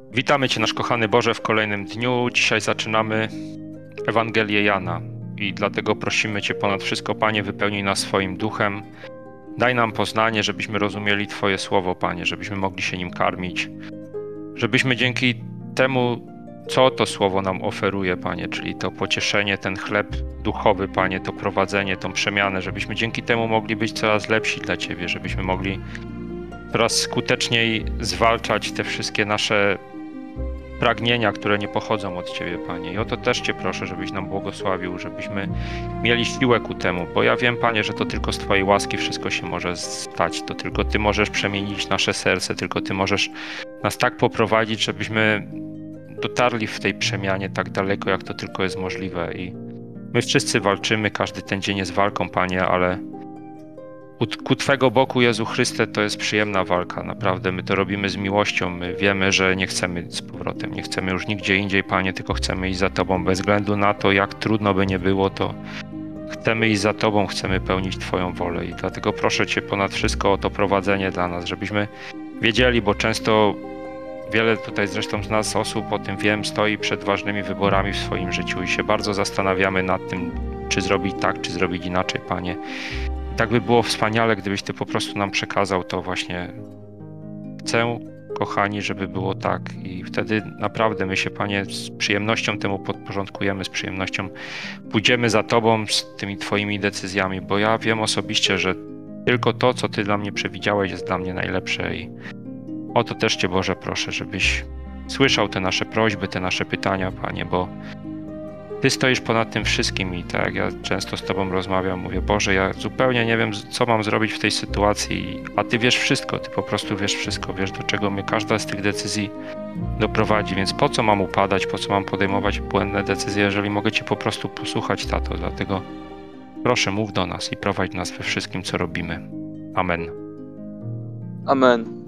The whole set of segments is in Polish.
Witamy Cię, nasz kochany Boże, w kolejnym dniu. Dzisiaj zaczynamy Ewangelię Jana i dlatego prosimy Cię ponad wszystko, Panie, wypełnij nas swoim duchem. Daj nam poznanie, żebyśmy rozumieli Twoje słowo, Panie, żebyśmy mogli się nim karmić. Żebyśmy dzięki temu, co to słowo nam oferuje, Panie, czyli to pocieszenie, ten chleb duchowy, Panie, to prowadzenie, tą przemianę, żebyśmy dzięki temu mogli być coraz lepsi dla Ciebie, żebyśmy mogli coraz skuteczniej zwalczać te wszystkie nasze pragnienia, które nie pochodzą od Ciebie, Panie. I o to też Cię proszę, żebyś nam błogosławił, żebyśmy mieli siłę ku temu, bo ja wiem, Panie, że to tylko z Twojej łaski wszystko się może stać, to tylko Ty możesz przemienić nasze serce, tylko Ty możesz nas tak poprowadzić, żebyśmy dotarli w tej przemianie tak daleko, jak to tylko jest możliwe. I my wszyscy walczymy, każdy ten dzień jest walką, Panie, ale ku Twego boku, Jezu Chryste, to jest przyjemna walka, naprawdę. My to robimy z miłością, my wiemy, że nie chcemy z powrotem, nie chcemy już nigdzie indziej, Panie, tylko chcemy iść za Tobą. Bez względu na to, jak trudno by nie było, to chcemy iść za Tobą, chcemy pełnić Twoją wolę i dlatego proszę Cię ponad wszystko o to prowadzenie dla nas, żebyśmy wiedzieli, bo często wiele tutaj zresztą z nas osób, o tym wiem, stoi przed ważnymi wyborami w swoim życiu i się bardzo zastanawiamy nad tym, czy zrobić tak, czy zrobić inaczej, Panie. Tak by było wspaniale, gdybyś Ty po prostu nam przekazał to właśnie. Chcę, kochani, żeby było tak i wtedy naprawdę my się, Panie, z przyjemnością temu podporządkujemy, z przyjemnością pójdziemy za Tobą z tymi Twoimi decyzjami, bo ja wiem osobiście, że tylko to, co Ty dla mnie przewidziałeś, jest dla mnie najlepsze i o to też Cię, Boże, proszę, żebyś słyszał te nasze prośby, te nasze pytania, Panie, bo Ty stoisz ponad tym wszystkim i tak jak ja często z Tobą rozmawiam, mówię, Boże, ja zupełnie nie wiem, co mam zrobić w tej sytuacji, a Ty wiesz wszystko, Ty po prostu wiesz wszystko, wiesz, do czego mnie każda z tych decyzji doprowadzi, więc po co mam upadać, po co mam podejmować błędne decyzje, jeżeli mogę Cię po prostu posłuchać, Tato, dlatego proszę, mów do nas i prowadź nas we wszystkim, co robimy. Amen. Amen.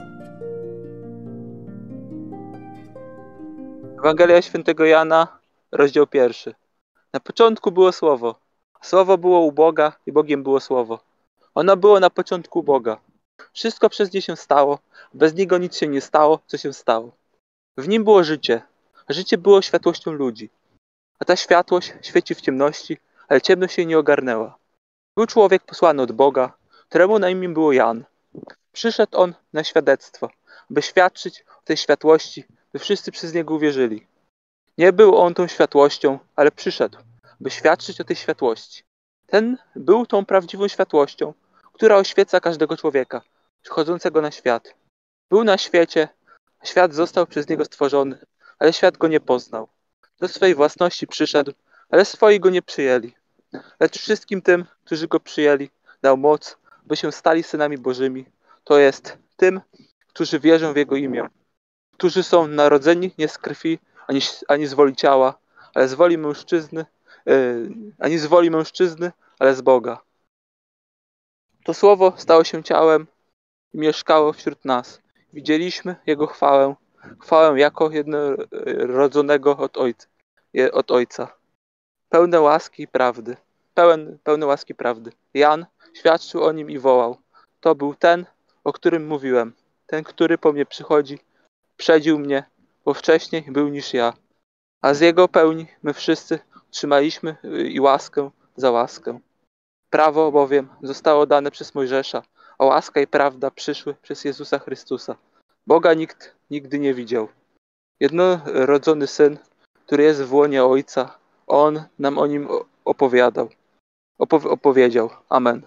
Ewangelia Świętego Jana, rozdział 1. Na początku było Słowo. Słowo było u Boga i Bogiem było Słowo. Ono było na początku u Boga. Wszystko przez nie się stało. Bez niego nic się nie stało, co się stało. W nim było życie. Życie było światłością ludzi. A ta światłość świeci w ciemności, ale ciemność jej nie ogarnęła. Był człowiek posłany od Boga, któremu na imię było Jan. Przyszedł on na świadectwo, by świadczyć o tej światłości, by wszyscy przez niego uwierzyli. Nie był on tą światłością, ale przyszedł, by świadczyć o tej światłości. Ten był tą prawdziwą światłością, która oświeca każdego człowieka, przychodzącego na świat. Był na świecie, a świat został przez niego stworzony, ale świat go nie poznał. Do swej własności przyszedł, ale swoi go nie przyjęli. Lecz wszystkim tym, którzy go przyjęli, dał moc, by się stali synami Bożymi, to jest tym, którzy wierzą w Jego imię, którzy są narodzeni nie z krwi, ani z woli ciała, ale z woli mężczyzny, ani z woli mężczyzny, ale z Boga. To Słowo stało się ciałem i mieszkało wśród nas. Widzieliśmy Jego chwałę, chwałę jako jednorodzonego od Ojca. Pełne łaski i prawdy. Pełne łaski prawdy. Jan świadczył o nim i wołał. To był ten, o którym mówiłem. Ten, który po mnie przychodzi, przedził mnie, bo wcześniej był niż ja. A z jego pełni my wszyscy trzymaliśmy i łaskę za łaskę. Prawo bowiem zostało dane przez Mojżesza, a łaska i prawda przyszły przez Jezusa Chrystusa. Boga nikt nigdy nie widział. Jednorodzony Syn, który jest w łonie Ojca, On nam o nim opowiedział. Amen.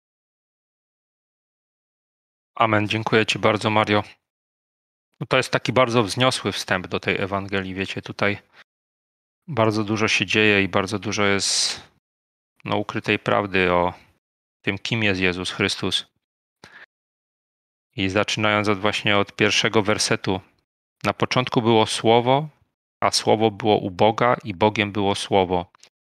Amen. Dziękuję Ci bardzo, Mario. To jest taki bardzo wzniosły wstęp do tej Ewangelii, wiecie, tutaj bardzo dużo się dzieje i bardzo dużo jest ukrytej prawdy o tym, kim jest Jezus Chrystus. I zaczynając właśnie od pierwszego wersetu. Na początku było Słowo, a Słowo było u Boga i Bogiem było Słowo.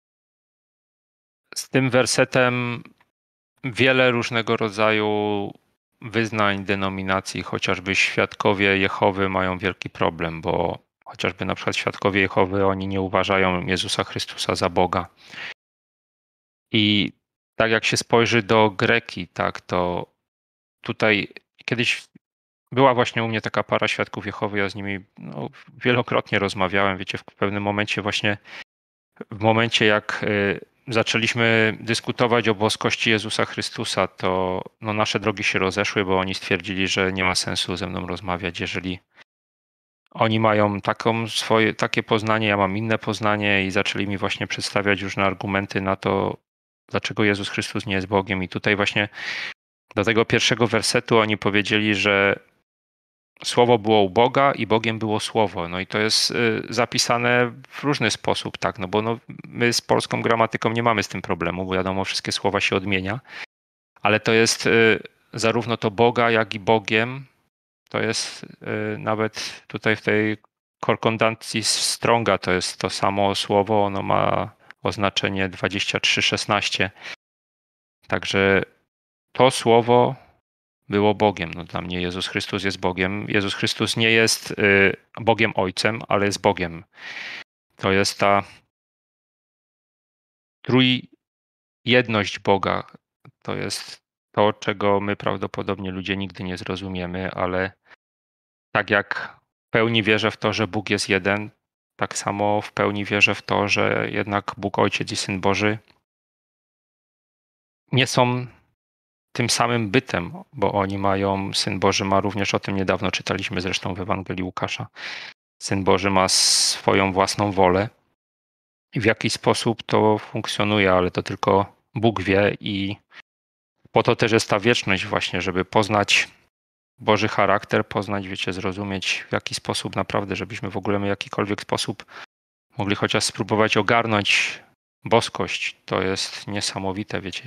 Z tym wersetem wiele różnego rodzaju wyznań, denominacji, chociażby świadkowie Jehowy mają wielki problem, bo chociażby na przykład świadkowie Jehowy, oni nie uważają Jezusa Chrystusa za Boga. I tak jak się spojrzy do Greki, tak, to tutaj kiedyś była właśnie u mnie taka para świadków Jehowy, ja z nimi wielokrotnie rozmawiałem, wiecie, w pewnym momencie właśnie, w momencie jak zaczęliśmy dyskutować o boskości Jezusa Chrystusa, to nasze drogi się rozeszły, bo oni stwierdzili, że nie ma sensu ze mną rozmawiać, jeżeli oni mają takie poznanie, ja mam inne poznanie i zaczęli mi właśnie przedstawiać różne argumenty na to, dlaczego Jezus Chrystus nie jest Bogiem. I tutaj właśnie do tego pierwszego wersetu oni powiedzieli, że Słowo było u Boga i Bogiem było Słowo. No i to jest zapisane w różny sposób, tak, bo my z polską gramatyką nie mamy z tym problemu, bo wiadomo, wszystkie słowa się odmienia, ale to jest zarówno to Boga, jak i Bogiem. To jest nawet tutaj w tej korkondancji Stronga to jest to samo słowo, ono ma oznaczenie 23:16. Także to słowo było Bogiem. Dla mnie Jezus Chrystus jest Bogiem. Jezus Chrystus nie jest Bogiem Ojcem, ale jest Bogiem. To jest ta trójjedność Boga. To jest to, czego my prawdopodobnie ludzie nigdy nie zrozumiemy, ale tak jak w pełni wierzę w to, że Bóg jest jeden, tak samo w pełni wierzę w to, że jednak Bóg Ojciec i Syn Boży nie są tym samym bytem, bo oni mają, Syn Boży ma również, o tym niedawno czytaliśmy zresztą w Ewangelii Łukasza, Syn Boży ma swoją własną wolę i w jaki sposób to funkcjonuje, ale to tylko Bóg wie i po to też jest ta wieczność właśnie, żeby poznać Boży charakter, poznać, wiecie, zrozumieć w jaki sposób naprawdę, żebyśmy w ogóle w jakikolwiek sposób mogli chociaż spróbować ogarnąć boskość. To jest niesamowite, wiecie,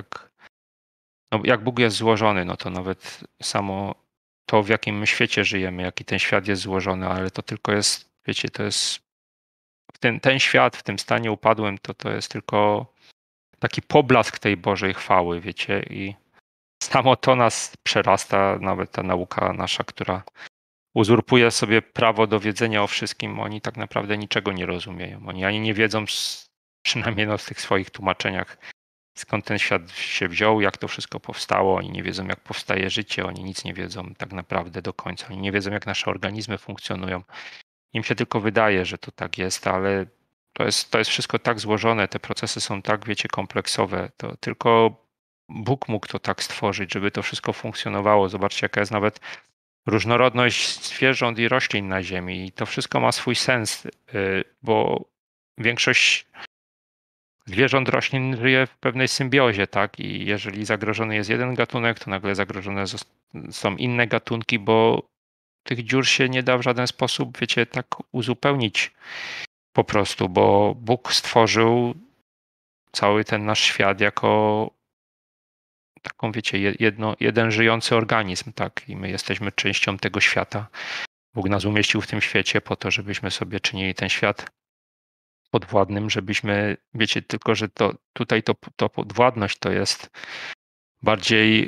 jak Bóg jest złożony, no to nawet samo to, w jakim my świecie żyjemy, jaki ten świat jest złożony, ale to tylko jest, wiecie, to jest ten świat w tym stanie upadłym, to jest tylko taki poblask tej Bożej chwały, wiecie, i samo to nas przerasta, nawet ta nauka nasza, która uzurpuje sobie prawo do wiedzenia o wszystkim, oni tak naprawdę niczego nie rozumieją. Oni ani nie wiedzą, przynajmniej w tych swoich tłumaczeniach, skąd ten świat się wziął, jak to wszystko powstało. Oni nie wiedzą, jak powstaje życie, oni nic nie wiedzą tak naprawdę do końca. Oni nie wiedzą, jak nasze organizmy funkcjonują. Im się tylko wydaje, że to tak jest, ale to jest wszystko tak złożone, te procesy są tak, wiecie, kompleksowe. To tylko Bóg mógł to tak stworzyć, żeby to wszystko funkcjonowało. Zobaczcie, jaka jest nawet różnorodność zwierząt i roślin na Ziemi. I to wszystko ma swój sens, bo większość zwierząt, roślin żyje w pewnej symbiozie, tak? I jeżeli zagrożony jest jeden gatunek, to nagle zagrożone są inne gatunki, bo tych dziur się nie da w żaden sposób, wiecie, tak uzupełnić po prostu, bo Bóg stworzył cały ten nasz świat jako taką, wiecie, jeden żyjący organizm, tak? I my jesteśmy częścią tego świata. Bóg nas umieścił w tym świecie po to, żebyśmy sobie czynili ten świat podwładnym, żebyśmy, wiecie, tylko że to podwładność to jest bardziej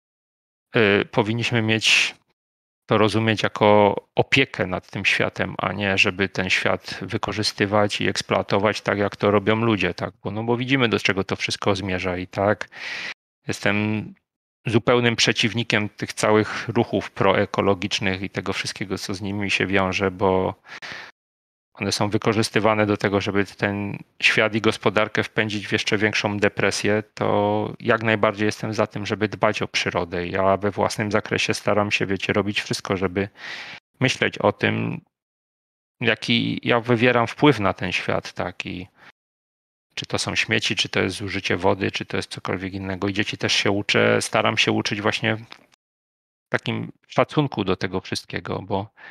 powinniśmy mieć to rozumieć jako opiekę nad tym światem, a nie żeby ten świat wykorzystywać i eksploatować tak, jak to robią ludzie, tak? Bo widzimy, do czego to wszystko zmierza i tak jestem zupełnym przeciwnikiem tych całych ruchów proekologicznych i tego wszystkiego, co z nimi się wiąże, bo one są wykorzystywane do tego, żeby ten świat i gospodarkę wpędzić w jeszcze większą depresję, to jak najbardziej jestem za tym, żeby dbać o przyrodę. Ja we własnym zakresie staram się, wiecie, robić wszystko, żeby myśleć o tym, jaki ja wywieram wpływ na ten świat, tak, i czy to są śmieci, czy to jest zużycie wody, czy to jest cokolwiek innego. I dzieci też się uczę, staram się uczyć właśnie takim szacunku do tego wszystkiego,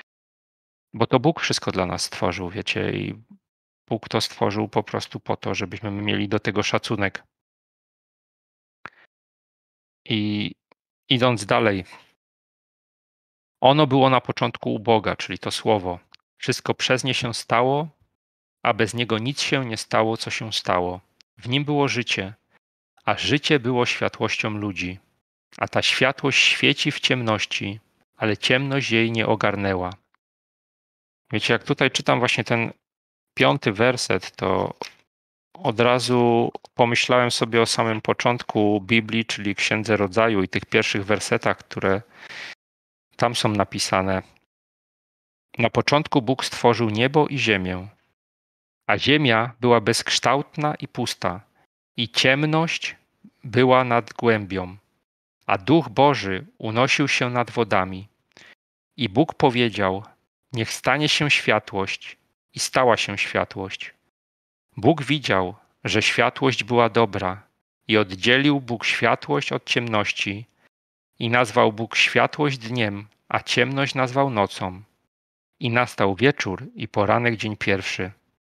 bo to Bóg wszystko dla nas stworzył, wiecie, i Bóg to stworzył po prostu po to, żebyśmy mieli do tego szacunek. I idąc dalej, ono było na początku u Boga, czyli to słowo. Wszystko przez nie się stało, a bez niego nic się nie stało, co się stało. W nim było życie, a życie było światłością ludzi. A ta światłość świeci w ciemności, ale ciemność jej nie ogarnęła. Wiecie, jak tutaj czytam właśnie ten 5. werset, to od razu pomyślałem sobie o samym początku Biblii, czyli Księdze Rodzaju i tych pierwszych wersetach, które tam są napisane: na początku Bóg stworzył niebo i ziemię, a ziemia była bezkształtna i pusta, i ciemność była nad głębią, a Duch Boży unosił się nad wodami. I Bóg powiedział: niech stanie się światłość, i stała się światłość. Bóg widział, że światłość była dobra, i oddzielił Bóg światłość od ciemności, i nazwał Bóg światłość dniem, a ciemność nazwał nocą. I nastał wieczór i poranek, dzień pierwszy.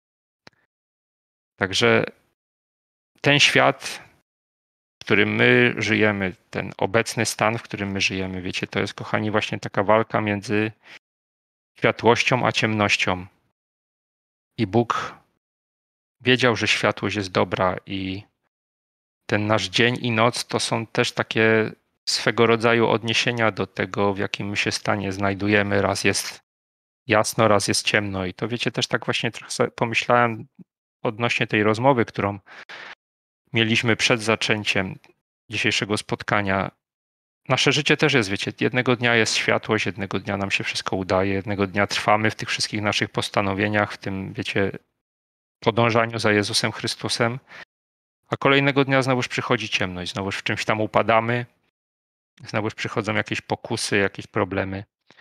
Także ten świat, w którym my żyjemy, ten obecny stan, w którym my żyjemy, wiecie, to jest, kochani, właśnie taka walka między światłością a ciemnością. I Bóg wiedział, że światłość jest dobra, i ten nasz dzień i noc to są też takie swego rodzaju odniesienia do tego, w jakim my się stanie znajdujemy. Raz jest jasno, raz jest ciemno. I to, wiecie, też tak właśnie trochę pomyślałem odnośnie tej rozmowy, którą mieliśmy przed zaczęciem dzisiejszego spotkania. Nasze życie też jest, wiecie, jednego dnia jest światłość, jednego dnia nam się wszystko udaje, jednego dnia trwamy w tych wszystkich naszych postanowieniach, w tym, wiecie, podążaniu za Jezusem Chrystusem, a kolejnego dnia znowuż przychodzi ciemność, znowuż w czymś tam upadamy, znowuż przychodzą jakieś pokusy, jakieś problemy.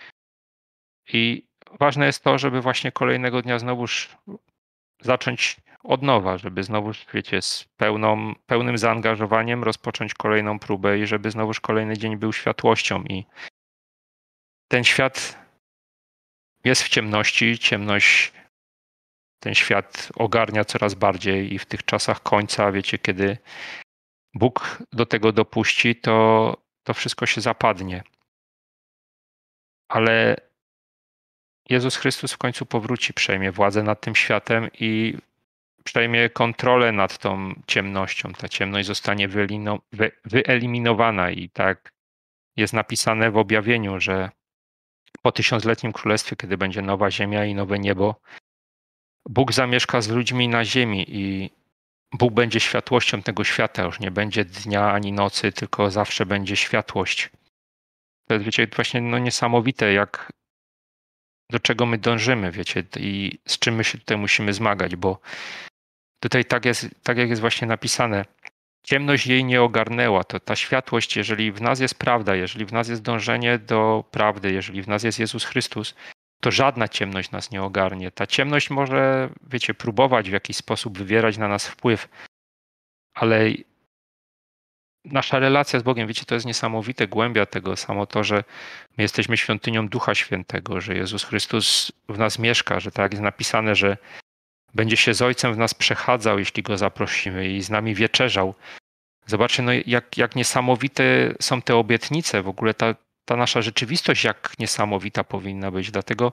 I ważne jest to, żeby właśnie kolejnego dnia znowuż zacząć od nowa, żeby znowuż, wiecie, z pełnym zaangażowaniem rozpocząć kolejną próbę i żeby znowuż kolejny dzień był światłością. I ten świat jest w ciemności, ciemność ten świat ogarnia coraz bardziej i w tych czasach końca, wiecie, kiedy Bóg do tego dopuści, to wszystko się zapadnie. Ale Jezus Chrystus w końcu powróci, przejmie władzę nad tym światem i przejmie kontrolę nad tą ciemnością. Ta ciemność zostanie wyeliminowana i tak jest napisane w objawieniu, że po 1000-letnim królestwie, kiedy będzie nowa ziemia i nowe niebo, Bóg zamieszka z ludźmi na ziemi i Bóg będzie światłością tego świata. Już nie będzie dnia ani nocy, tylko zawsze będzie światłość. To jest, wiecie, właśnie niesamowite, do czego my dążymy, wiecie, i z czym my się tutaj musimy zmagać, bo tutaj tak jak jest właśnie napisane, ciemność jej nie ogarnęła. To ta światłość, jeżeli w nas jest prawda, jeżeli w nas jest dążenie do prawdy, jeżeli w nas jest Jezus Chrystus, to żadna ciemność nas nie ogarnie. Ta ciemność może, wiecie, próbować w jakiś sposób wywierać na nas wpływ, ale nasza relacja z Bogiem, wiecie, to jest niesamowite, głębia tego, samo to, że my jesteśmy świątynią Ducha Świętego, że Jezus Chrystus w nas mieszka, że tak jak jest napisane, że będzie się z Ojcem w nas przechadzał, jeśli Go zaprosimy i z nami wieczerzał. Zobaczcie, jak niesamowite są te obietnice, w ogóle ta nasza rzeczywistość, jak niesamowita powinna być. Dlatego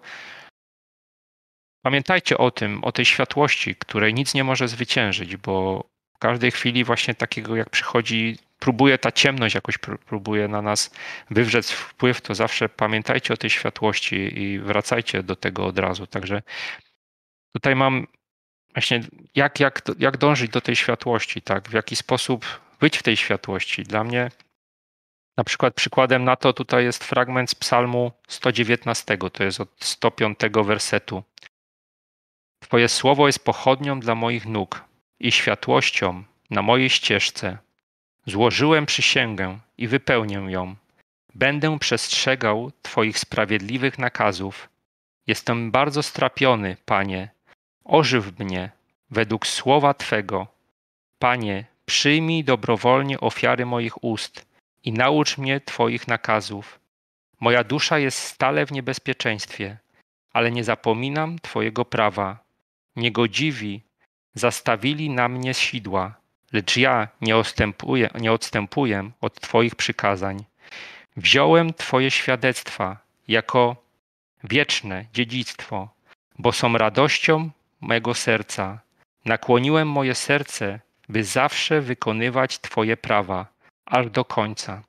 pamiętajcie o tym, o tej światłości, której nic nie może zwyciężyć, bo w każdej chwili właśnie takiego, jak przychodzi, próbuje ta ciemność jakoś próbuje na nas wywrzeć wpływ, to zawsze pamiętajcie o tej światłości i wracajcie do tego od razu. Także tutaj mam właśnie, jak dążyć do tej światłości, tak? W jaki sposób być w tej światłości. Dla mnie na przykład przykładem na to tutaj jest fragment z Psalmu 119, to jest od 105 wersetu. Twoje słowo jest pochodnią dla moich nóg i światłością na mojej ścieżce. Złożyłem przysięgę i wypełnię ją. Będę przestrzegał Twoich sprawiedliwych nakazów. Jestem bardzo strapiony, Panie. Ożyw mnie według słowa Twego. Panie, przyjmij dobrowolnie ofiary moich ust i naucz mnie Twoich nakazów. Moja dusza jest stale w niebezpieczeństwie, ale nie zapominam Twojego prawa. Niegodziwi zastawili na mnie sidła, lecz ja nie odstępuję od Twoich przykazań. Wziąłem Twoje świadectwa jako wieczne dziedzictwo, bo są radością mego serca. Nakłoniłem moje serce, by zawsze wykonywać Twoje prawa, aż do końca.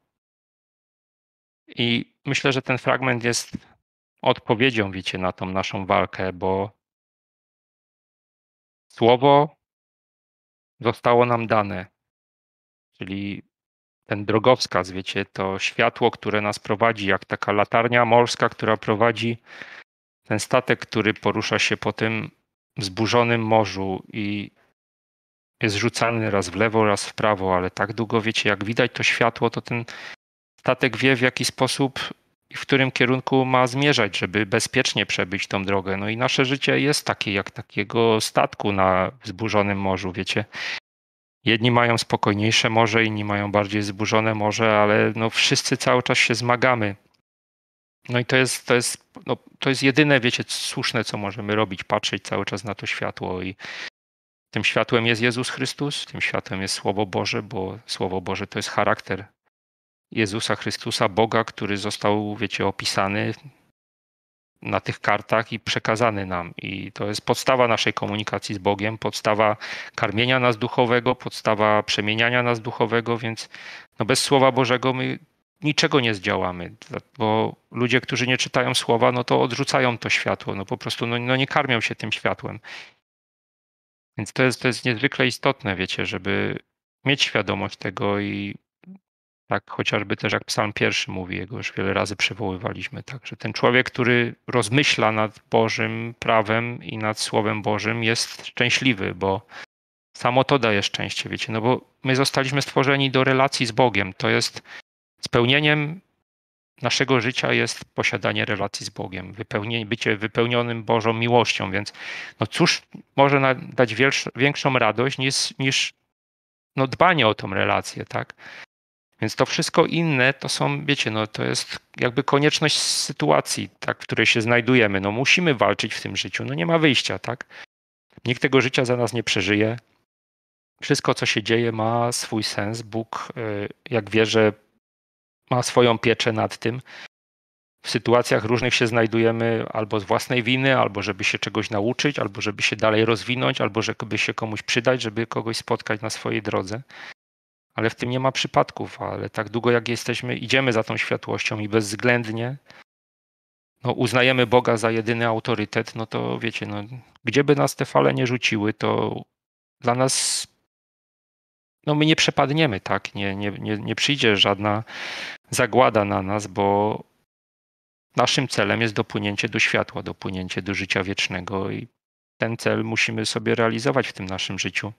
I myślę, że ten fragment jest odpowiedzią, wiecie, na tą naszą walkę, bo słowo zostało nam dane, czyli ten drogowskaz, wiecie, to światło, które nas prowadzi, jak taka latarnia morska, która prowadzi ten statek, który porusza się po tym wzburzonym morzu i jest rzucany raz w lewo, raz w prawo, ale tak długo, wiecie, jak widać to światło, to ten statek wie, w jaki sposób i w którym kierunku ma zmierzać, żeby bezpiecznie przebyć tą drogę. No i nasze życie jest takie, jak takiego statku na wzburzonym morzu, wiecie. Jedni mają spokojniejsze morze, inni mają bardziej wzburzone morze, ale no wszyscy cały czas się zmagamy. No i to jest jedyne, wiecie, słuszne, co możemy robić, patrzeć cały czas na to światło i tym światłem jest Jezus Chrystus, tym światłem jest Słowo Boże, bo Słowo Boże to jest charakter Jezusa Chrystusa, Boga, który został, wiecie, opisany na tych kartach i przekazany nam. I to jest podstawa naszej komunikacji z Bogiem, podstawa karmienia nas duchowego, podstawa przemieniania nas duchowego, więc no bez Słowa Bożego my niczego nie zdziałamy, bo ludzie, którzy nie czytają Słowa, no to odrzucają to światło, no po prostu no nie karmią się tym światłem. Więc to jest niezwykle istotne, wiecie, żeby mieć świadomość tego i tak chociażby też jak Psalm 1 mówi, jego już wiele razy przywoływaliśmy, tak, że ten człowiek, który rozmyśla nad Bożym prawem i nad Słowem Bożym jest szczęśliwy, bo samo to daje szczęście, wiecie, no bo my zostaliśmy stworzeni do relacji z Bogiem. To jest spełnieniem naszego życia jest posiadanie relacji z Bogiem, bycie wypełnionym Bożą miłością, więc no cóż może dać większą radość niż no dbanie o tą relację, tak? Więc to wszystko inne to są, wiecie, no to jest jakby konieczność sytuacji, tak, w której się znajdujemy. No musimy walczyć w tym życiu, no nie ma wyjścia, tak? Nikt tego życia za nas nie przeżyje. Wszystko, co się dzieje, ma swój sens. Bóg, jak wierzę, ma swoją pieczę nad tym. W sytuacjach różnych się znajdujemy albo z własnej winy, albo żeby się czegoś nauczyć, albo żeby się dalej rozwinąć, albo żeby się komuś przydać, żeby kogoś spotkać na swojej drodze. Ale w tym nie ma przypadków, ale tak długo jak idziemy za tą światłością i bezwzględnie no, uznajemy Boga za jedyny autorytet, no to wiecie, no, gdzie by nas te fale nie rzuciły, to dla nas no my nie przepadniemy, tak? Nie przyjdzie żadna zagłada na nas, bo naszym celem jest dopłynięcie do światła, dopłynięcie do życia wiecznego i ten cel musimy sobie realizować w tym naszym życiu.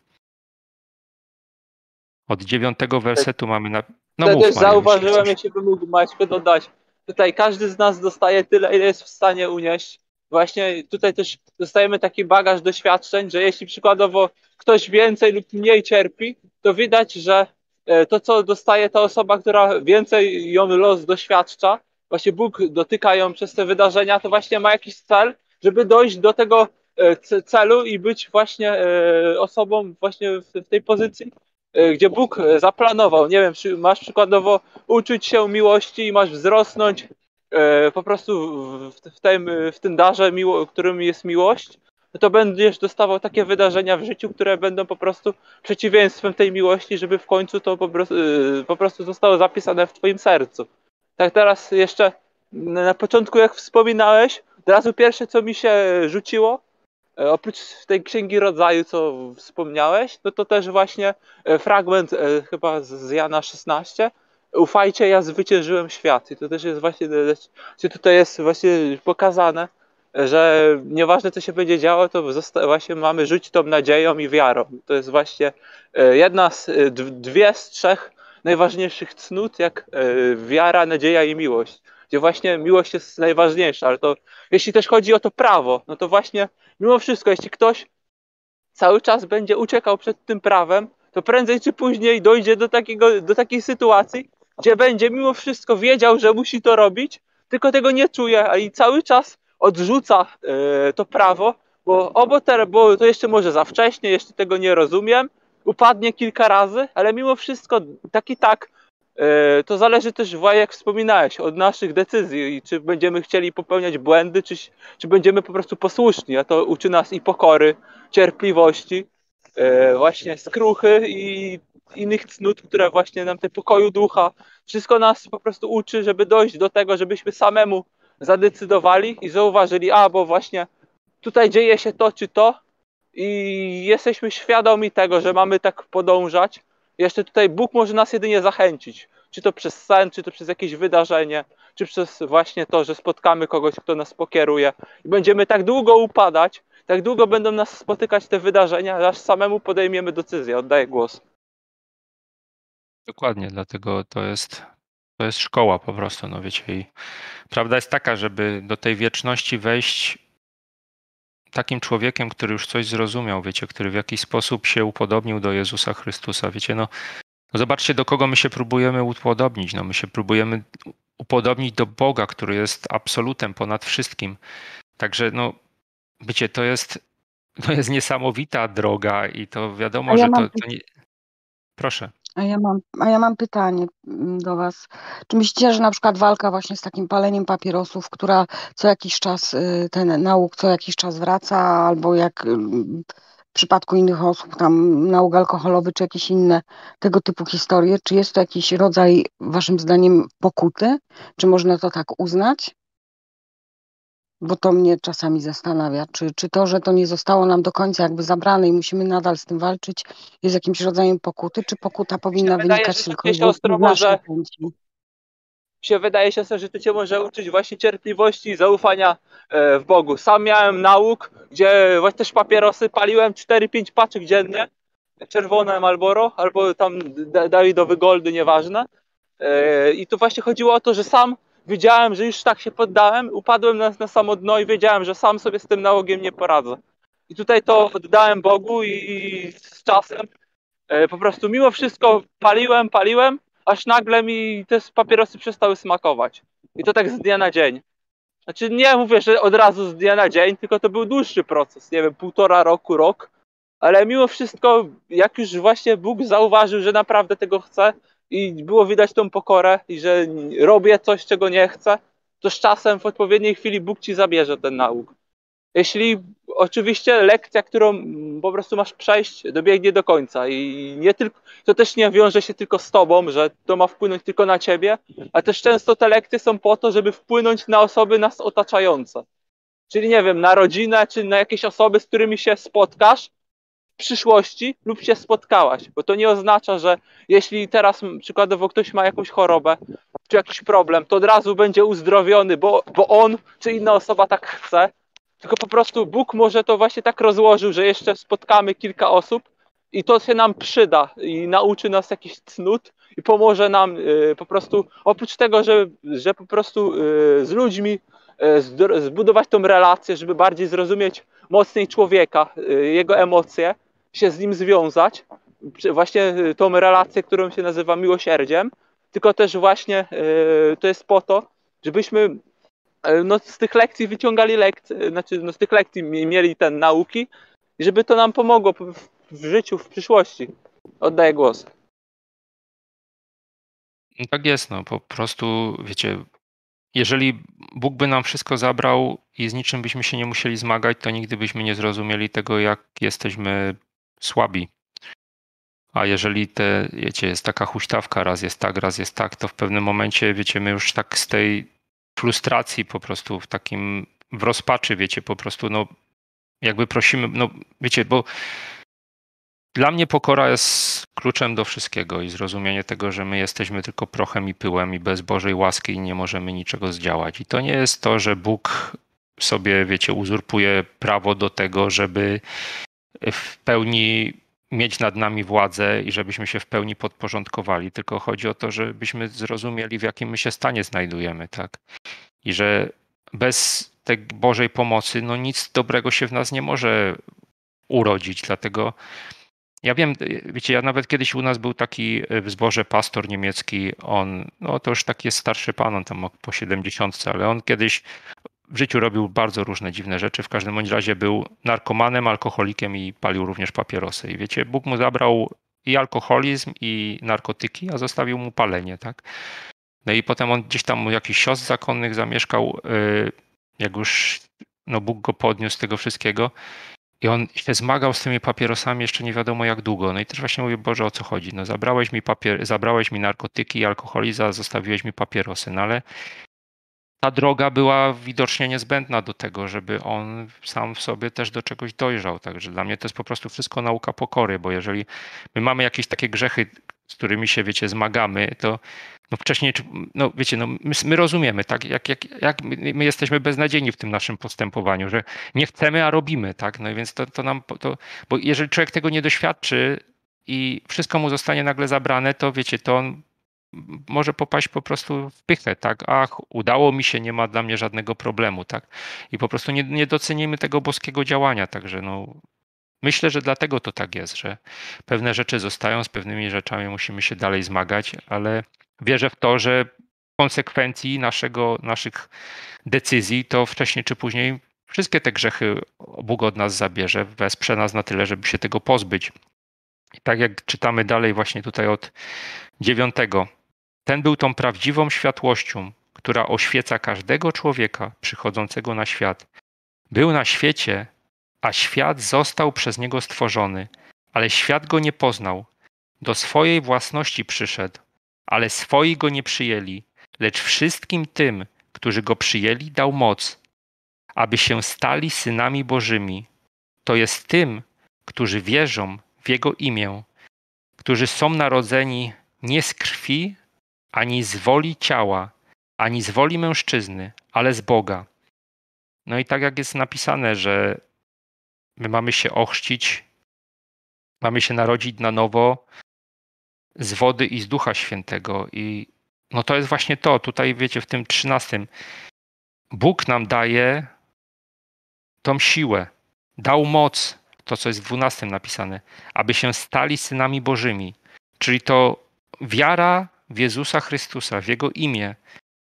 Od 9 wersetu mamy na... No To mów, też Mariusz, zauważyłem, jeśli bym mógł Maćku dodać. Tutaj każdy z nas dostaje tyle, ile jest w stanie unieść. Właśnie tutaj też dostajemy taki bagaż doświadczeń, że jeśli przykładowo ktoś więcej lub mniej cierpi, to widać, że to, co dostaje ta osoba, która więcej ją los doświadcza, właśnie Bóg dotyka ją przez te wydarzenia, to właśnie ma jakiś cel, żeby dojść do tego celu i być właśnie osobą właśnie w tej pozycji, gdzie Bóg zaplanował. Nie wiem, czy masz przykładowo uczyć się miłości i masz wzrosnąć po prostu w tym darze, którym jest miłość, no to będziesz dostawał takie wydarzenia w życiu, które będą po prostu przeciwieństwem tej miłości, żeby w końcu to po prostu zostało zapisane w twoim sercu. Tak teraz jeszcze na początku, jak wspominałeś, od razu pierwsze, co mi się rzuciło, oprócz tej Księgi Rodzaju, co wspomniałeś, no to też właśnie fragment chyba z Jana 16. Ufajcie, ja zwyciężyłem świat. I to też jest właśnie, gdzie tutaj jest właśnie pokazane, że nieważne co się będzie działo, to właśnie mamy żyć tą nadzieją i wiarą. To jest właśnie dwie z trzech najważniejszych cnót, jak wiara, nadzieja i miłość. Gdzie właśnie miłość jest najważniejsza, ale to jeśli też chodzi o to prawo, no to właśnie mimo wszystko, jeśli ktoś cały czas będzie uciekał przed tym prawem, to prędzej czy później dojdzie do takiej sytuacji, gdzie będzie mimo wszystko wiedział, że musi to robić, tylko tego nie czuje, a i cały czas odrzuca to prawo, bo to jeszcze może za wcześnie, jeszcze tego nie rozumiem, upadnie kilka razy, ale mimo wszystko tak i tak to zależy też, jak wspominałeś, od naszych decyzji i czy będziemy chcieli popełniać błędy, czy będziemy po prostu posłuszni, a to uczy nas i pokory, cierpliwości, właśnie skruchy i innych cnót, które właśnie nam te pokoju ducha, wszystko nas po prostu uczy, żeby dojść do tego, żebyśmy samemu zadecydowali i zauważyli, bo właśnie tutaj dzieje się to czy to i jesteśmy świadomi tego, że mamy tak podążać, Jeszcze tutaj Bóg może nas jedynie zachęcić. Czy to przez sen, czy to przez jakieś wydarzenie, czy przez właśnie to, że spotkamy kogoś, kto nas pokieruje. I będziemy tak długo upadać, tak długo będą nas spotykać te wydarzenia, aż samemu podejmiemy decyzję. Oddaję głos. Dokładnie, dlatego to jest szkoła po prostu, no wiecie. I prawda jest taka, żeby do tej wieczności wejść takim człowiekiem, który już coś zrozumiał, wiecie, który w jakiś sposób się upodobnił do Jezusa Chrystusa, wiecie, no zobaczcie, do kogo my się próbujemy upodobnić. No, my się próbujemy upodobnić do Boga, który jest absolutem ponad wszystkim. Także, no, wiecie, to jest niesamowita droga i to wiadomo, A ja że mam, to nie... Proszę. a ja mam pytanie do Was. Czy myślicie, że na przykład walka właśnie z takim paleniem papierosów, która co jakiś czas, ten nauk co jakiś czas wraca, albo jak w przypadku innych osób, tam nauk alkoholowy, czy jakieś inne tego typu historie, czy jest to jakiś rodzaj, Waszym zdaniem, pokuty? Czy można to tak uznać? Bo to mnie czasami zastanawia, czy to, że to nie zostało nam do końca jakby zabrane i musimy nadal z tym walczyć, jest jakimś rodzajem pokuty, czy pokuta powinna wydaje, wynikać że tylko takie i wyłącznie siostro z naszej może chęci? wydaje się, że to cię może uczyć właśnie cierpliwości i zaufania w Bogu. Sam miałem nauk, gdzie właśnie też papierosy paliłem 4-5 paczek dziennie, czerwone Marlboro, albo tam Dawidowy Goldy, nieważne. I tu właśnie chodziło o to, że sam wiedziałem, że już tak się poddałem, upadłem na samo dno i wiedziałem, że sam sobie z tym nałogiem nie poradzę. I tutaj to oddałem Bogu i z czasem po prostu mimo wszystko paliłem, aż nagle mi te papierosy przestały smakować. I to tak z dnia na dzień. Znaczy nie mówię, że od razu z dnia na dzień, tylko to był dłuższy proces, nie wiem, 1,5 roku, rok. Ale mimo wszystko, jak już właśnie Bóg zauważył, że naprawdę tego chcę i było widać tą pokorę i że robię coś, czego nie chcę, to z czasem w odpowiedniej chwili Bóg ci zabierze ten nauk. Jeśli oczywiście lekcja, którą po prostu masz przejść, dobiegnie do końca i nie tylko, to też nie wiąże się tylko z tobą, że to ma wpłynąć tylko na ciebie, ale też często te lekcje są po to, żeby wpłynąć na osoby nas otaczające. Czyli nie wiem, na rodzinę, czy na jakieś osoby, z którymi się spotkasz w przyszłości lub się spotkałaś, bo to nie oznacza, że jeśli teraz przykładowo ktoś ma jakąś chorobę czy jakiś problem, to od razu będzie uzdrowiony, bo on czy inna osoba tak chce, tylko po prostu Bóg może to właśnie tak rozłożył, że jeszcze spotkamy kilka osób i to się nam przyda i nauczy nas jakichś cnót i pomoże nam po prostu, oprócz tego, że po prostu z ludźmi zbudować tą relację, żeby bardziej zrozumieć mocniej człowieka, jego emocje, się z nim związać, właśnie tą relację, którą się nazywa miłosierdziem, tylko też właśnie to jest po to, żebyśmy no, z tych lekcji wyciągali lekcje, znaczy no, z tych lekcji mieli te nauki i żeby to nam pomogło w życiu, w przyszłości. Oddaję głos. No tak jest, no po prostu, wiecie, jeżeli Bóg by nam wszystko zabrał i z niczym byśmy się nie musieli zmagać, to nigdy byśmy nie zrozumieli tego, jak jesteśmy słabi. A jeżeli wiecie, jest taka huśtawka, raz jest tak, to w pewnym momencie, wiecie, my już tak z tej frustracji po prostu w rozpaczy, wiecie, po prostu, no jakby prosimy, no wiecie, bo dla mnie pokora jest kluczem do wszystkiego i zrozumienie tego, że my jesteśmy tylko prochem i pyłem i bez Bożej łaski nie możemy niczego zdziałać. I to nie jest to, że Bóg sobie, wiecie, uzurpuje prawo do tego, żeby w pełni mieć nad nami władzę i żebyśmy się w pełni podporządkowali, tylko chodzi o to, żebyśmy zrozumieli, w jakim my się stanie znajdujemy, tak? I że bez tej Bożej pomocy, no nic dobrego się w nas nie może urodzić, dlatego ja wiem, wiecie, ja nawet kiedyś u nas był taki w zborze pastor niemiecki, no to już taki jest starszy pan, on tam po 70, ale on kiedyś w życiu robił bardzo różne dziwne rzeczy, w każdym bądź razie był narkomanem, alkoholikiem i palił również papierosy. I wiecie, Bóg mu zabrał i alkoholizm, i narkotyki, a zostawił mu palenie, tak? No i potem on gdzieś tam u jakichś siostr zakonnych zamieszkał, jak już no Bóg go podniósł z tego wszystkiego. I on się zmagał z tymi papierosami jeszcze nie wiadomo jak długo. No i też właśnie mówię, Boże, o co chodzi? No zabrałeś mi narkotyki i alkoholizm, a zostawiłeś mi papierosy. No ale ta droga była widocznie niezbędna do tego, żeby on sam w sobie też do czegoś dojrzał. Także dla mnie to jest po prostu wszystko nauka pokory, bo jeżeli my mamy jakieś takie grzechy, z którymi się, wiecie, zmagamy, to no wcześniej, no wiecie, no my rozumiemy, tak, jak my jesteśmy beznadziejni w tym naszym postępowaniu, że nie chcemy, a robimy, tak, no i więc to nam, bo jeżeli człowiek tego nie doświadczy i wszystko mu zostanie nagle zabrane, to wiecie, to on może popaść po prostu w pychę, tak? Ach, udało mi się, nie ma dla mnie żadnego problemu, tak? I po prostu nie docenimy tego boskiego działania, także no myślę, że dlatego to tak jest, że pewne rzeczy zostają, z pewnymi rzeczami musimy się dalej zmagać, ale wierzę w to, że konsekwencji naszych decyzji to wcześniej czy później wszystkie te grzechy Bóg od nas zabierze, wesprze nas na tyle, żeby się tego pozbyć. I tak jak czytamy dalej właśnie tutaj od 9. Ten był tą prawdziwą światłością, która oświeca każdego człowieka przychodzącego na świat. Był na świecie, a świat został przez niego stworzony, ale świat go nie poznał. Do swojej własności przyszedł, ale swoi go nie przyjęli, lecz wszystkim tym, którzy go przyjęli, dał moc, aby się stali synami Bożymi. To jest tym, którzy wierzą w Jego imię, którzy są narodzeni nie z krwi, ani z woli ciała, ani z woli mężczyzny, ale z Boga. No i tak jak jest napisane, że my mamy się ochrzcić, mamy się narodzić na nowo z wody i z Ducha Świętego. I no to jest właśnie to, tutaj wiecie, w tym 13. Bóg nam daje tą siłę, dał moc, to co jest w 12 napisane, aby się stali synami Bożymi. Czyli to wiara w Jezusa Chrystusa, w Jego imię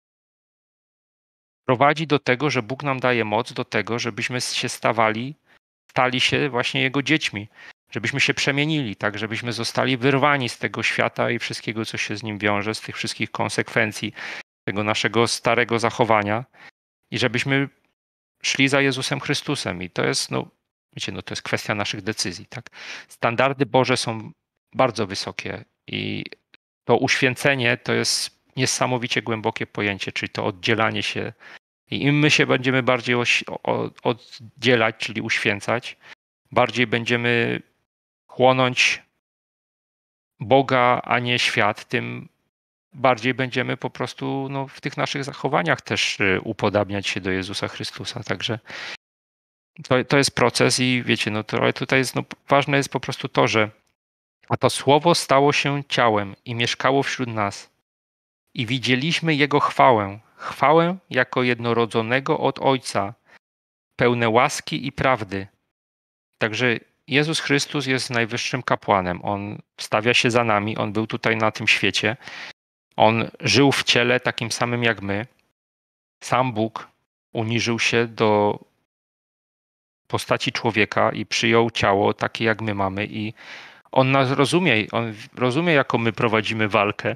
prowadzi do tego, że Bóg nam daje moc do tego, żebyśmy się stali się właśnie Jego dziećmi, żebyśmy się przemienili, tak, żebyśmy zostali wyrwani z tego świata i wszystkiego, co się z nim wiąże, z tych wszystkich konsekwencji tego naszego starego zachowania i żebyśmy szli za Jezusem Chrystusem. I to jest, no wiecie, no to jest kwestia naszych decyzji, tak. Standardy Boże są bardzo wysokie i to uświęcenie to jest niesamowicie głębokie pojęcie, czyli to oddzielanie się. I im my się będziemy bardziej oddzielać, czyli uświęcać, bardziej będziemy chłonąć Boga, a nie świat, tym bardziej będziemy po prostu no, w tych naszych zachowaniach też upodabniać się do Jezusa Chrystusa. Także to jest proces i wiecie, no to ale tutaj jest, no, ważne jest po prostu to, że a to Słowo stało się ciałem i mieszkało wśród nas. I widzieliśmy Jego chwałę jako jednorodzonego od Ojca, pełne łaski i prawdy. Także Jezus Chrystus jest najwyższym kapłanem. On wstawia się za nami, On był tutaj na tym świecie. On żył w ciele takim samym jak my. Sam Bóg uniżył się do postaci człowieka i przyjął ciało takie jak my mamy i On nas rozumie, On rozumie, jaką my prowadzimy walkę,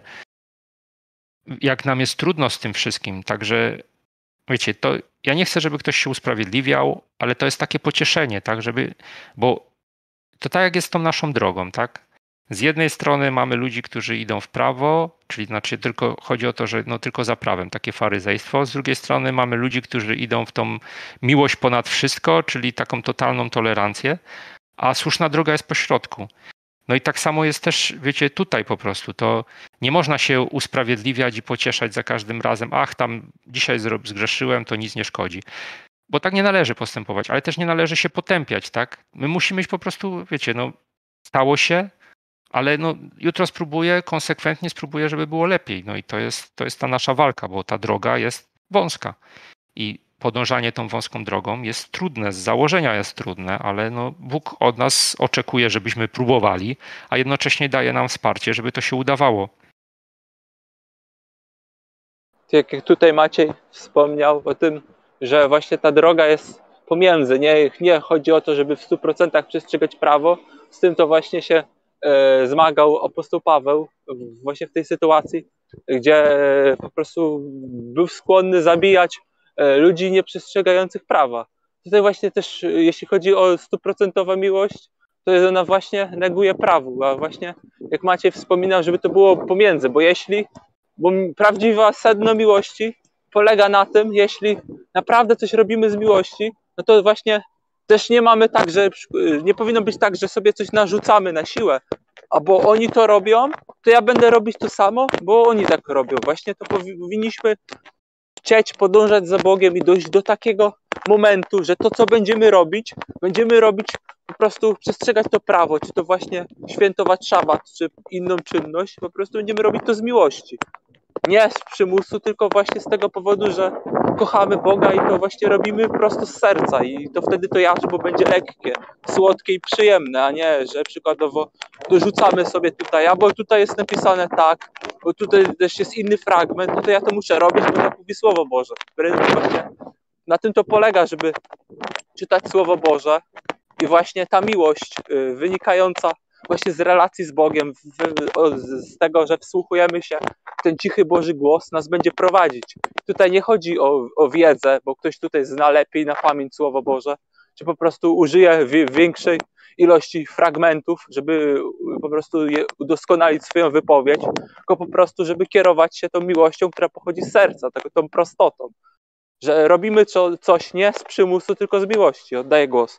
jak nam jest trudno z tym wszystkim. Także wiecie, to ja nie chcę, żeby ktoś się usprawiedliwiał, ale to jest takie pocieszenie, tak, bo to tak jak jest tą naszą drogą, tak? Z jednej strony mamy ludzi, którzy idą w prawo, czyli znaczy tylko chodzi o to, że no tylko za prawem, takie faryzejstwo. Z drugiej strony mamy ludzi, którzy idą w tą miłość ponad wszystko, czyli taką totalną tolerancję, a słuszna droga jest pośrodku. No i tak samo jest też, wiecie, tutaj po prostu. To nie można się usprawiedliwiać i pocieszać za każdym razem. Ach, tam dzisiaj zgrzeszyłem, to nic nie szkodzi. Bo tak nie należy postępować, ale też nie należy się potępiać, tak? My musimy być po prostu, wiecie, no stało się, ale no jutro konsekwentnie spróbuję, żeby było lepiej. No i to jest ta nasza walka, bo ta droga jest wąska. I podążanie tą wąską drogą jest trudne, z założenia jest trudne, ale no Bóg od nas oczekuje, żebyśmy próbowali, a jednocześnie daje nam wsparcie, żeby to się udawało. Jak tutaj Maciej wspomniał o tym, że właśnie ta droga jest pomiędzy. Nie chodzi o to, żeby w 100% przestrzegać prawo. Z tym to właśnie się zmagał apostoł Paweł właśnie w tej sytuacji, gdzie po prostu był skłonny zabijać ludzi nieprzestrzegających prawa. Tutaj właśnie też, jeśli chodzi o 100% miłość, to jest ona właśnie neguje prawu, a właśnie jak Maciej wspominał, żeby to było pomiędzy, bo prawdziwa sedno miłości polega na tym, jeśli naprawdę coś robimy z miłości, no to właśnie też nie mamy tak, że nie powinno być tak, że sobie coś narzucamy na siłę, albo oni to robią, to ja będę robić to samo, bo oni tak robią. Właśnie to powinniśmy chcieć podążać za Bogiem i dojść do takiego momentu, że to, co będziemy robić po prostu przestrzegać to prawo, czy to właśnie świętować szabat, czy inną czynność, po prostu będziemy robić to z miłości. Nie z przymusu, tylko właśnie z tego powodu, że kochamy Boga i to właśnie robimy prosto z serca i to wtedy to jarzmo będzie lekkie, słodkie i przyjemne, a nie, że przykładowo dorzucamy sobie tutaj, bo tutaj jest napisane tak, bo tutaj też jest inny fragment, no to ja to muszę robić, bo tak mówi Słowo Boże. Właśnie na tym to polega, żeby czytać Słowo Boże i właśnie ta miłość wynikająca właśnie z relacji z Bogiem, z tego, że wsłuchujemy się w ten cichy Boży głos, nas będzie prowadzić. Tutaj nie chodzi o wiedzę, bo ktoś tutaj zna lepiej na pamięć Słowo Boże, czy po prostu użyje większej ilości fragmentów, żeby po prostu udoskonalić swoją wypowiedź, tylko po prostu, żeby kierować się tą miłością, która pochodzi z serca, tą prostotą. Że robimy coś nie z przymusu, tylko z miłości. Oddaję głos.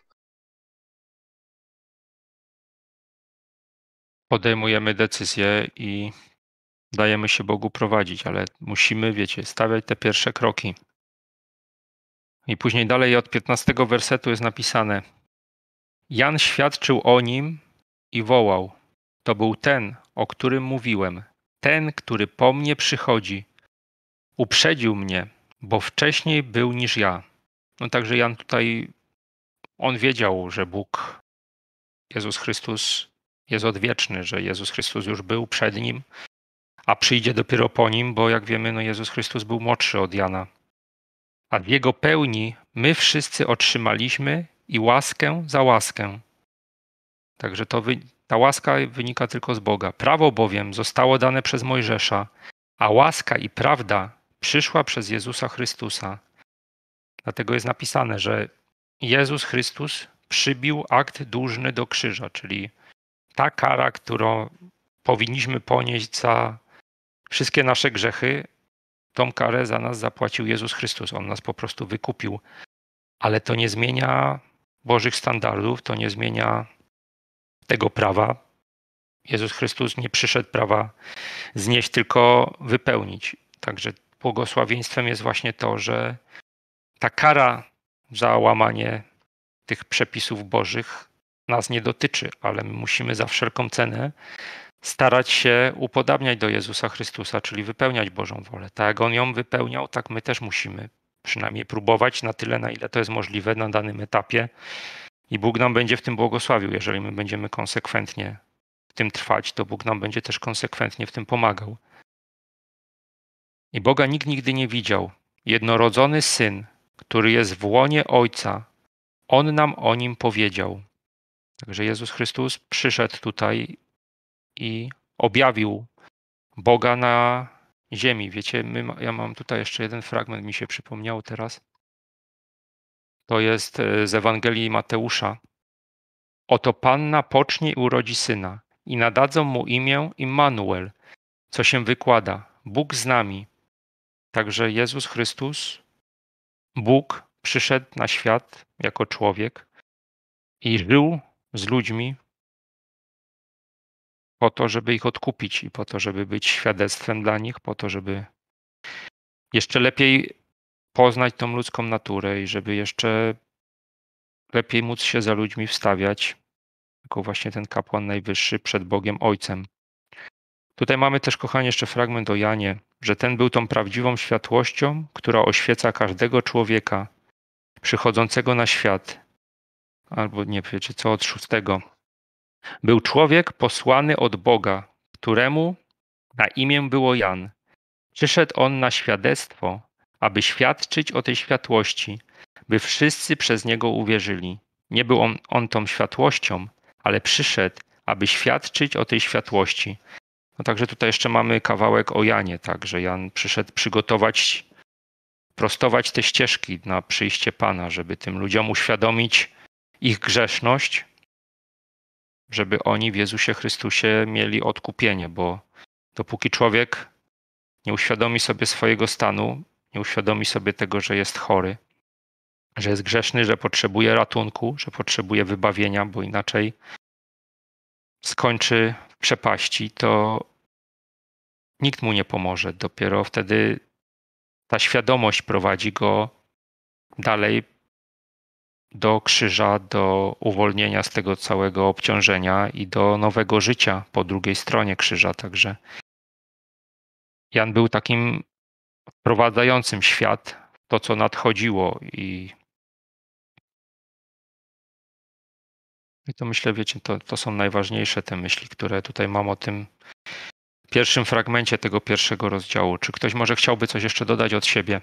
Podejmujemy decyzje i dajemy się Bogu prowadzić, ale musimy, wiecie, stawiać te pierwsze kroki. I później dalej od 15 wersetu jest napisane: Jan świadczył o nim i wołał: To był ten, o którym mówiłem, ten, który po mnie przychodzi. Uprzedził mnie, bo wcześniej był niż ja. No także Jan tutaj, on wiedział, że Bóg, Jezus Chrystus jest odwieczny, że Jezus Chrystus już był przed nim, a przyjdzie dopiero po nim, bo jak wiemy, no Jezus Chrystus był młodszy od Jana. A w Jego pełni my wszyscy otrzymaliśmy i łaskę za łaskę. Także ta łaska wynika tylko z Boga. Prawo bowiem zostało dane przez Mojżesza, a łaska i prawda przyszła przez Jezusa Chrystusa. Dlatego jest napisane, że Jezus Chrystus przybił akt dłużny do krzyża, czyli ta kara, którą powinniśmy ponieść za wszystkie nasze grzechy, tą karę za nas zapłacił Jezus Chrystus. On nas po prostu wykupił. Ale to nie zmienia Bożych standardów, to nie zmienia tego prawa. Jezus Chrystus nie przyszedł prawa znieść, tylko wypełnić. Także błogosławieństwem jest właśnie to, że ta kara za łamanie tych przepisów Bożych nas nie dotyczy, ale my musimy za wszelką cenę starać się upodabniać do Jezusa Chrystusa, czyli wypełniać Bożą wolę. Tak jak On ją wypełniał, tak my też musimy przynajmniej próbować na tyle, na ile to jest możliwe na danym etapie i Bóg nam będzie w tym błogosławił. Jeżeli my będziemy konsekwentnie w tym trwać, to Bóg nam będzie też konsekwentnie w tym pomagał. I Boga nikt nigdy nie widział. Jednorodzony Syn, który jest w łonie Ojca, On nam o Nim powiedział. Także Jezus Chrystus przyszedł tutaj i objawił Boga na ziemi. Wiecie, ja mam tutaj jeszcze jeden fragment, mi się przypomniał teraz. To jest z Ewangelii Mateusza. Oto Panna pocznie i urodzi syna i nadadzą mu imię Immanuel, co się wykłada Bóg z nami. Także Jezus Chrystus, Bóg, przyszedł na świat jako człowiek i żył z ludźmi po to, żeby ich odkupić i po to, żeby być świadectwem dla nich, po to, żeby jeszcze lepiej poznać tą ludzką naturę i żeby jeszcze lepiej móc się za ludźmi wstawiać, jako właśnie ten kapłan najwyższy przed Bogiem Ojcem. Tutaj mamy też, kochani, jeszcze fragment o Janie, że ten był tą prawdziwą światłością, która oświeca każdego człowieka przychodzącego na świat. Albo nie wiecie co, od 6. Był człowiek posłany od Boga, któremu na imię było Jan. Przyszedł on na świadectwo, aby świadczyć o tej światłości, by wszyscy przez niego uwierzyli. Nie był on tą światłością, ale przyszedł, aby świadczyć o tej światłości. No także tutaj jeszcze mamy kawałek o Janie, tak, że Jan przyszedł przygotować, prostować te ścieżki na przyjście Pana, żeby tym ludziom uświadomić ich grzeszność, żeby oni w Jezusie Chrystusie mieli odkupienie, bo dopóki człowiek nie uświadomi sobie swojego stanu, nie uświadomi sobie tego, że jest chory, że jest grzeszny, że potrzebuje ratunku, że potrzebuje wybawienia, bo inaczej skończy w przepaści, to nikt mu nie pomoże. Dopiero wtedy ta świadomość prowadzi go dalej do krzyża, do uwolnienia z tego całego obciążenia i do nowego życia po drugiej stronie krzyża. Także Jan był takim wprowadzającym świat w to, co nadchodziło i to myślę, wiecie, to są najważniejsze te myśli, które tutaj mam o tym pierwszym fragmencie tego pierwszego rozdziału. Czy ktoś może chciałby coś jeszcze dodać od siebie?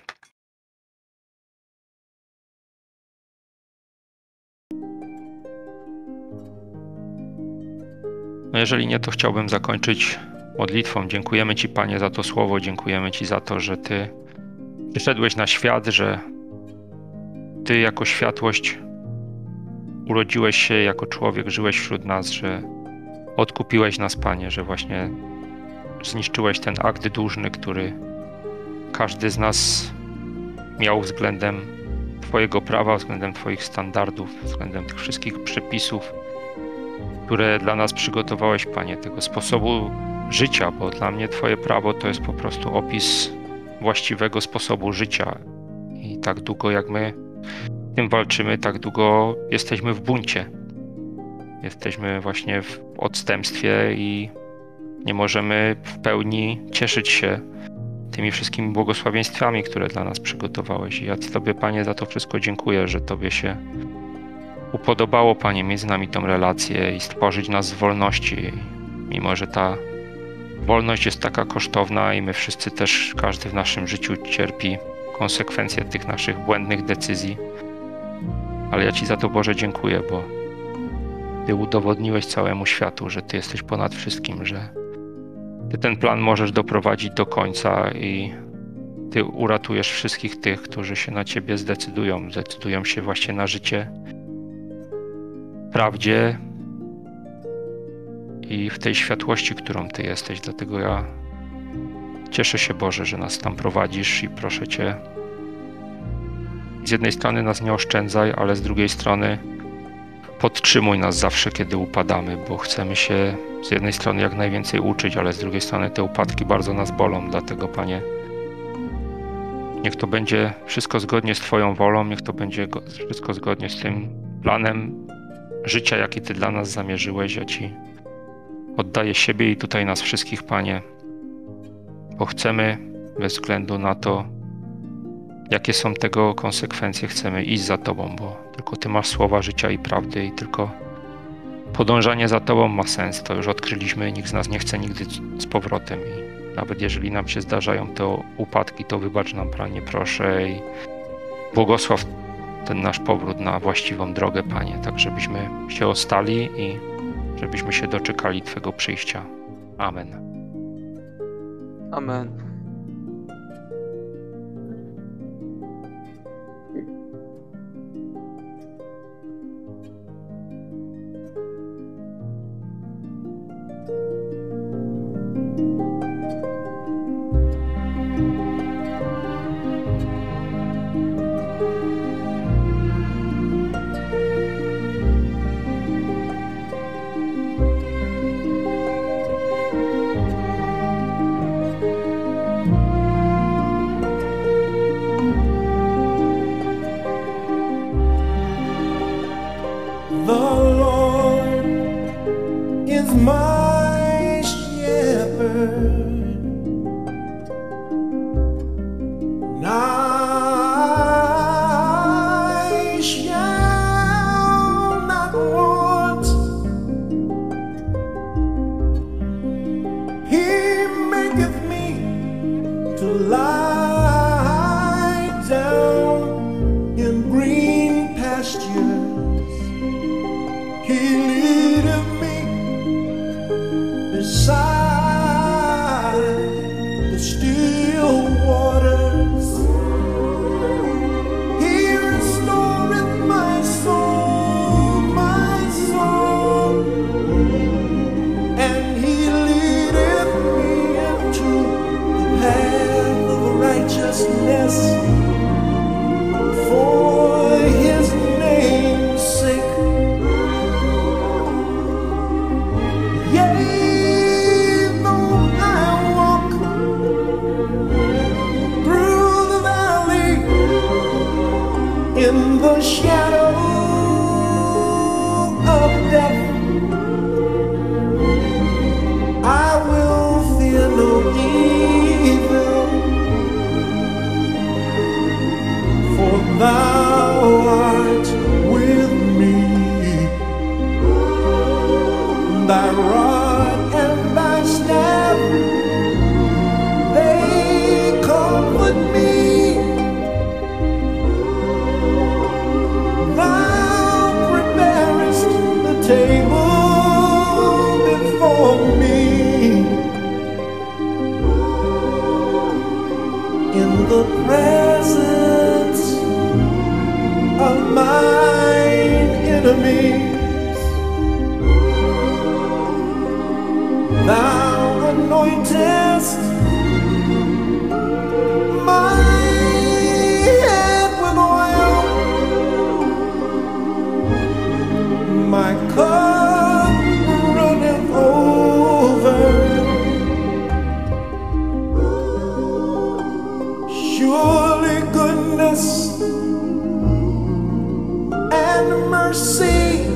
No jeżeli nie, to chciałbym zakończyć modlitwą. Dziękujemy Ci, Panie, za to słowo. Dziękujemy Ci za to, że Ty przyszedłeś na świat, że Ty jako światłość urodziłeś się jako człowiek, żyłeś wśród nas, że odkupiłeś nas, Panie, że właśnie zniszczyłeś ten akt dłużny, który każdy z nas miał względem Twojego prawa, względem Twoich standardów, względem tych wszystkich przepisów, które dla nas przygotowałeś, Panie, tego sposobu życia, bo dla mnie Twoje prawo to jest po prostu opis właściwego sposobu życia. I tak długo jak my z tym walczymy, tak długo jesteśmy w buncie. Jesteśmy właśnie w odstępstwie i nie możemy w pełni cieszyć się tymi wszystkimi błogosławieństwami, które dla nas przygotowałeś. I ja Tobie, Panie, za to wszystko dziękuję, że Tobie się upodobało, Panie, między nami tą relację i stworzyć nas z wolności. Mimo że ta wolność jest taka kosztowna i my wszyscy też, każdy w naszym życiu cierpi konsekwencje tych naszych błędnych decyzji. Ale ja Ci za to, Boże, dziękuję, bo Ty udowodniłeś całemu światu, że Ty jesteś ponad wszystkim, że Ty ten plan możesz doprowadzić do końca i Ty uratujesz wszystkich tych, którzy się na Ciebie zdecydują się właśnie na życie w prawdzie i w tej światłości, którą Ty jesteś. Dlatego ja cieszę się, Boże, że nas tam prowadzisz i proszę Cię, z jednej strony nas nie oszczędzaj, ale z drugiej strony podtrzymuj nas zawsze, kiedy upadamy, bo chcemy się z jednej strony jak najwięcej uczyć, ale z drugiej strony te upadki bardzo nas bolą. Dlatego, Panie, niech to będzie wszystko zgodnie z Twoją wolą, niech to będzie wszystko zgodnie z tym planem życia, jaki Ty dla nas zamierzyłeś. Ja Ci oddaję siebie i tutaj nas wszystkich, Panie, bo chcemy bez względu na to, jakie są tego konsekwencje, chcemy iść za Tobą, bo tylko Ty masz słowa życia i prawdy i tylko podążanie za Tobą ma sens. To już odkryliśmy, nikt z nas nie chce nigdy z powrotem i nawet jeżeli nam się zdarzają te upadki, to wybacz nam, Panie, proszę i błogosław ten nasz powrót na właściwą drogę, Panie, tak żebyśmy się ostali i żebyśmy się doczekali Twego przyjścia. Amen. Amen. He leadeth me beside in the shadow of death. I will fear no evil, for thou art with me. Thy rod and thy staff, they comfort me. Thou preparest the table before me in the presence of mine enemies. Thou anointest my head with oil, my cup runneth over. Surely goodness and mercy